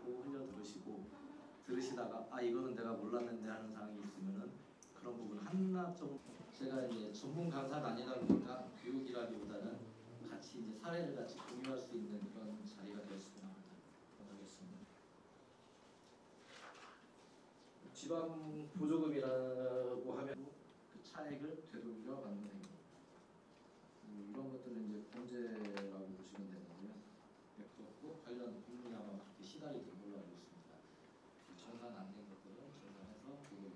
듣고 흘려 들으시다가 아 이거는 내가 몰랐는데 하는 사항이 있으면은 그런 부분 하나 좀 제가 이제 전문 강사는 아니다 보니까 교육이라기보다는 같이 이제 사례를 같이 공유할 수 있는 그런 자리가 되었으면 하겠습니다. 지방 보조금이라고 하면 그 차액을 되돌려 받는 행위. 이런 것들은 이제 범죄라고 보시면 되는데요. 그렇고 관련 법률이 아마 그렇게 시달이 된 걸로 알고 있습니다. 정산 안 된 것들은 정산해서 그걸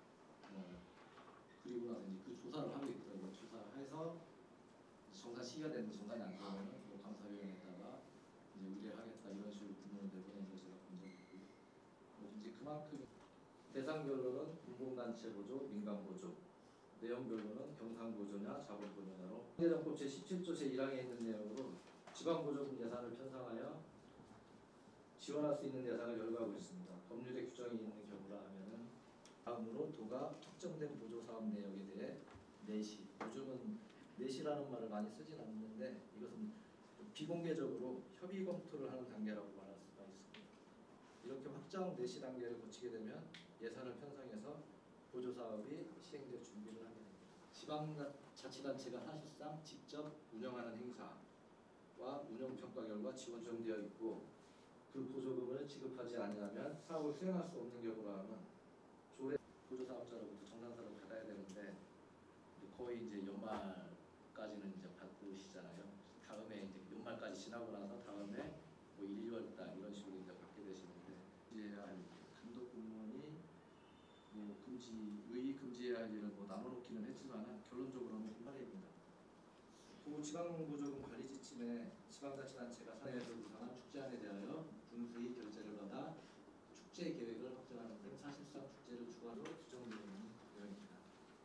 그리고 나서 이제 그 조사를 하고 있더라고요. 조사를 해서 정산 시기가 됐는데 정산이 안 되면 뭐 감사위원회에다가 이제 의뢰하겠다 이런 식으로 공문을 내보낸 걸 제가 본 적이 있고요. 이제 그만큼 대상별로는 공공단체 보조, 민간 보조, 내용별로는 경상보조냐 자본보조냐로 행정법 제17조 제1항에 있는 내용으로 지방보조금 예산을 편성하여 지원할 수 있는 대상을 열거하고 있습니다. 법률에 규정이 있는 경우라 하면은 다음으로 도가 특정된 보조사업 내역에 대해 내시, 요즘은 내시라는 말을 많이 쓰진 않는데 이것은 비공개적으로 협의 검토를 하는 단계라고 말할 수가 있습니다. 이렇게 확정 내시 단계를 거치게 되면 예산을 편성해서 보조사업이 시행될 준비를 하게 됩니다. 지방자치단체가 사실상 직접 운영하는 행사와 운영평가 결과 지원되어 있고 그 보조금을 지급하지 않으면 사업을 수행할 수 없는 경우라면 조례 보조사업자로부터 정산서를 받아야 되는데 거의 이제 연말까지는 이제 받으시잖아요. 다음에 이제 연말까지 지나고 나서 다음에 뭐 1, 2월달 이런 식으로 이제 받게 되시는데 이제 감독 공무원이 뭐 유의 금지해야 할 일을 뭐 나눠놓기는 했지만 결론적으로는 분발입니다. 지방보조금 관리 지침에 지방자치단체가 사내에서 구상한 축제안에 대하여 분수의 결재를 받아 축제 계획을 확정하는 등 사실상 축제를 주관으로 규정되어 있는 내용입니다.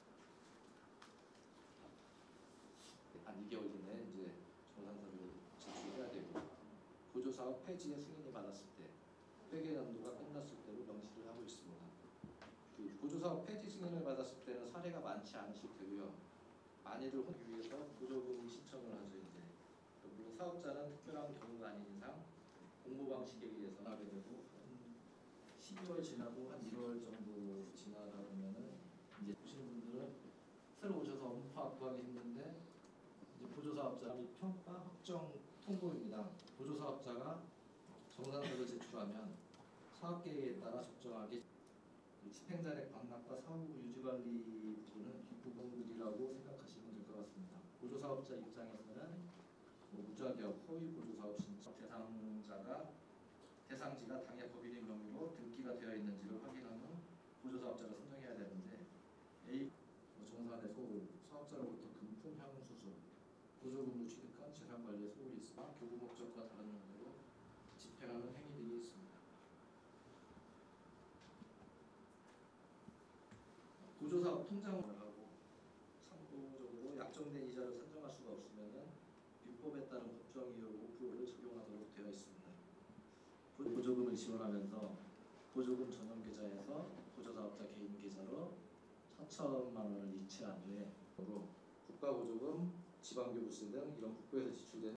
한 2개월 이내에 이제 정산서를 제출해야 되고 보조사업 폐지의 승인이 받았을 때 회계 연도가 끝났을 때로 명시를 하고 있습니다. 그 보조사업 폐지 승인을 받았을 때는 사례가 많지 않으실 테고요. 많이들 하기 위해서 보조금 신청을 하죠. 이제 물론 사업자는 특별한 경우가 아닌 이상 공모 방식에 의해서 하게 되고 12월 지나고 한 1월 정도 지나다 보면은 이제 오시는 분들은 새로 오셔서 업무 파악하기 힘든데 이제 보조사업자 평가 확정 통보입니다. 보조사업자가 정산서를 제출하면 사업계획에 따라 적정하게 집행자의 반납과 사후 유지관리 부분은 뒷부분들이라고 생각하시면 될 것 같습니다. 보조사업자 입장에서는 무자격 허위 보조사업 신청 대상지가 당해 법인인 경우로 등기가 되어 있는지를 확인한 후 보조사업자가 선정해야 되는데 A 정산의 소홀, 사업자로부터 금품 향응 수수, 보조금을 취득한 재산관리의 소홀이 있으나 교부 목적과 다른 용도로 집행하는 행위들이 있습니다. 보조사업 통장을 하고 참고적으로 약정된 이자를 산정할 수가 없으면 비법에 따른 법정이율 5%를 적용하도록 되어 있습니다. 보조금을 지원하면서 보조금 전용 계좌에서 보조사업자 개인 계좌로 4천만 원을 이체한 후에 국가보조금, 지방교부세 등 이런 국고에서 지출되는